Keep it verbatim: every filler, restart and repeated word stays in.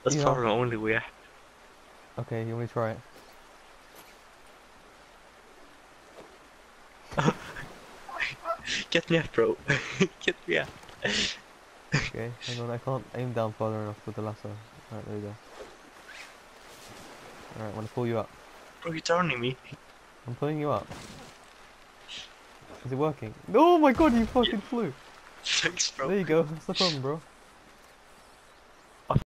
That's You probably know. my only way. Okay, you want me to try it? Get me up, bro. Get me up. Okay, hang on, I can't aim down far enough with the lasso. Alright, there we go. Alright, I want to pull you up. Bro, you're turning me. I'm pulling you up. Is it working? Oh my god, you Yeah, fucking flew! thanks, bro. There you go, that's the problem, bro.